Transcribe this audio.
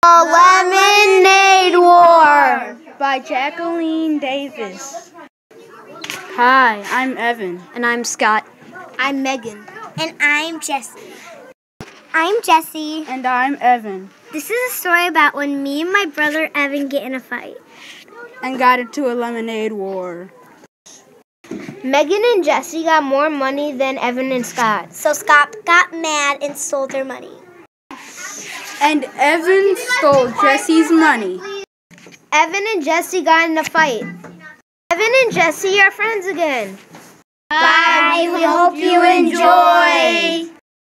The Lemonade War by Jaqueline Davies. Hi, I'm Evan. And I'm Scott. I'm Megan. And I'm Jessie. I'm Jessie. And I'm Evan. This is a story about when me and my brother Evan get in a fight. And got into a lemonade war. Megan and Jessie got more money than Evan and Scott. So Scott got mad and stole their money. And Evan stole Jessie's money. Evan and Jessie got in a fight. Evan and Jessie are friends again. Bye. We hope you enjoy.